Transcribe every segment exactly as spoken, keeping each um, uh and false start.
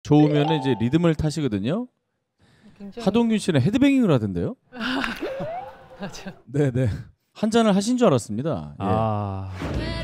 좋으면 이제 리듬을 타시거든요. 굉장히... 하동균 씨는 헤드뱅잉을 하던데요? 맞아. 네네. 한 잔을 하신 줄 알았습니다. 아. 예.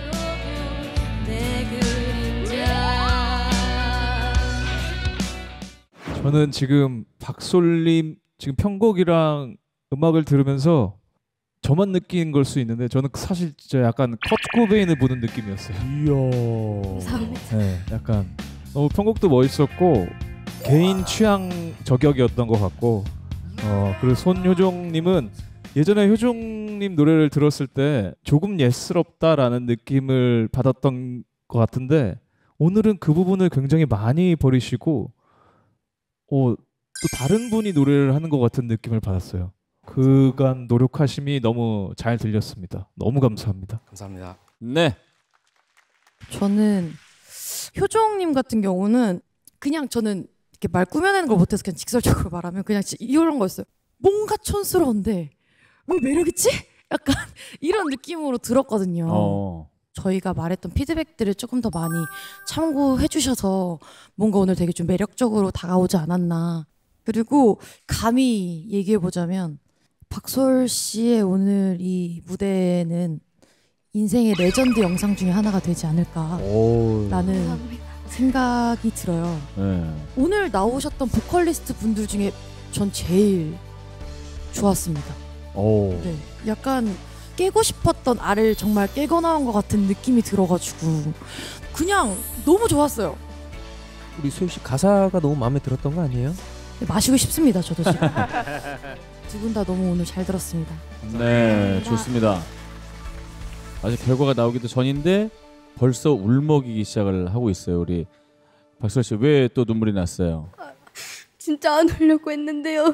저는 지금 박솔님 지금 편곡이랑 음악을 들으면서 저만 느낀 걸 수 있는데 저는 사실 진짜 약간 커트 코베인을 보는 느낌이었어요. 이야. 감사합니다. 네, 약간 너무 편곡도 멋있었고 개인 취향 저격이었던 것 같고 어 그리고 손효정님은 예전에 효정님 노래를 들었을 때 조금 예스럽다라는 느낌을 받았던 것 같은데 오늘은 그 부분을 굉장히 많이 버리시고 어, 또 다른 분이 노래를 하는 것 같은 느낌을 받았어요. 그간 노력하심이 너무 잘 들렸습니다. 너무 감사합니다. 감사합니다. 네. 저는 효정님 같은 경우는 그냥 저는 이렇게 말 꾸며내는 걸 못해서 그냥 직설적으로 말하면 그냥 이런 거였어요. 뭔가 촌스러운데 왜 매력있지? 약간 이런 느낌으로 들었거든요. 어. 저희가 말했던 피드백들을 조금 더 많이 참고해 주셔서 뭔가 오늘 되게 좀 매력적으로 다가오지 않았나. 그리고 감히 얘기해 보자면 박솔 씨의 오늘 이 무대는 인생의 레전드 영상 중에 하나가 되지 않을까라는 생각이 들어요. 네. 오늘 나오셨던 보컬리스트 분들 중에 전 제일 좋았습니다. 오. 네, 약간 깨고 싶었던 알을 정말 깨고 나온 것 같은 느낌이 들어가지고 그냥 너무 좋았어요. 우리 소유 씨 가사가 너무 마음에 들었던 거 아니에요? 네, 마시고 싶습니다. 저도 지금 두 분 다 너무 오늘 잘 들었습니다. 네, 좋습니다. 아직 결과가 나오기도 전인데 벌써 울먹이기 시작을 하고 있어요. 우리 박솔 씨 왜 또 눈물이 났어요? 아, 진짜 안 울려고 했는데요.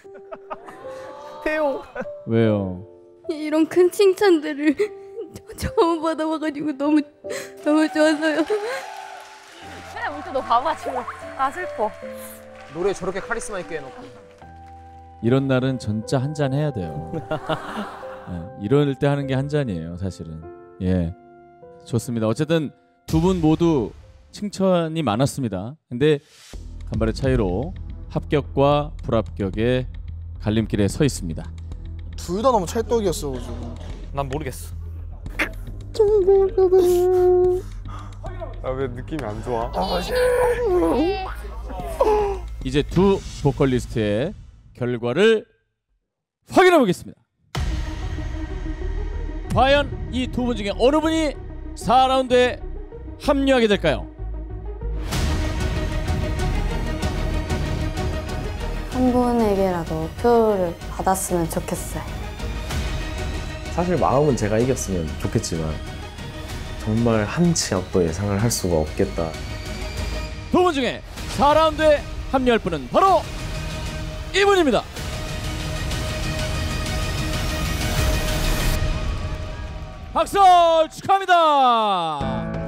태용. 왜요? 이런 큰 칭찬들을 처음 받아봐가지고 너무 너무 좋아서요. 그냥 문자 너 봐가지고 아 슬퍼. 노래 저렇게 카리스마 있게 해놓고. 이런 날은 진짜 한 잔 해야 돼요. 네, 이럴 때 하는 게 한 잔이에요, 사실은. 예, 좋습니다. 어쨌든 두 분 모두 칭찬이 많았습니다. 근데 간발의 차이로 합격과 불합격의 갈림길에 서 있습니다. 둘 다 너무 찰떡이었어가지고. 난 모르겠어. 아, 왜 느낌이 안 좋아? 이제 두 보컬리스트의 결과를 확인해 보겠습니다. 과연 이 두 분 중에 어느 분이 사 라운드에 합류하게 될까요? 한 분에게라도 표를 받았으면 좋겠어요. 사실 마음은 제가 이겼으면 좋겠지만 정말 한치 앞도 예상을 할 수가 없겠다. 두 분 중에 사 라운드에 합류할 분은 바로 이분입니다. 박솔 축하합니다.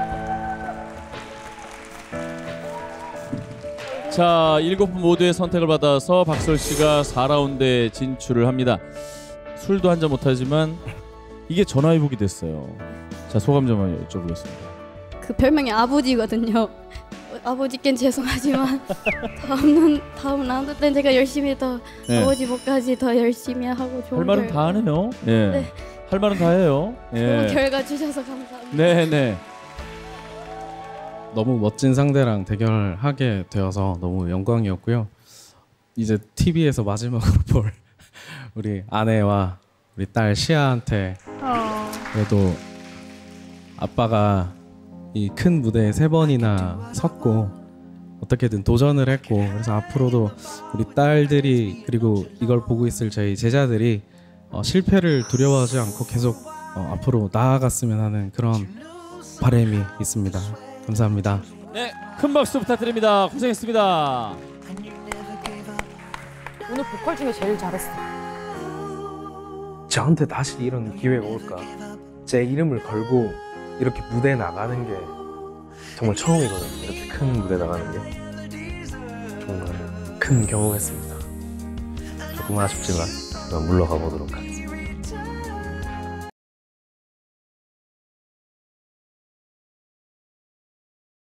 자, 일곱 분 모두의 선택을 받아서 박솔 씨가 사 라운드에 진출을 합니다. 술도 한 잔 못하지만 이게 전화위복이 됐어요. 자, 소감 좀 여쭤보겠습니다. 그 별명이 아버지거든요. 아버지께는 죄송하지만 다음 다음 라운드 때는 제가 열심히 더 네. 아버지 목까지 더 열심히 하고 좋은 할 말은 결과, 다 하네요. 예. 네. 할 말은 다 해요. 예. 좋은 결과 주셔서 감사합니다. 네, 네. 너무 멋진 상대랑 대결하게 되어서 너무 영광이었고요. 이제 티비에서 마지막으로 볼 우리 아내와 우리 딸 시아한테 어. 그래도 아빠가 이 큰 무대에 세 번이나 섰고 어떻게든 도전을 했고 그래서 앞으로도 우리 딸들이 그리고 이걸 보고 있을 저희 제자들이 어, 실패를 두려워하지 않고 계속 어, 앞으로 나아갔으면 하는 그런 바람이 있습니다. 감사합니다. 네, 큰 박수 부탁드립니다. 고생했습니다. 오늘 보컬 중에 제일 잘했어. 저한테 다시 이런 기회가 올까? 제 이름을 걸고 이렇게 무대에 나가는 게 정말 처음이거든요. 이렇게 큰 무대에 나가는 게 정말 큰 경험했습니다. 조금 아쉽지만 물러가 보도록 할게요.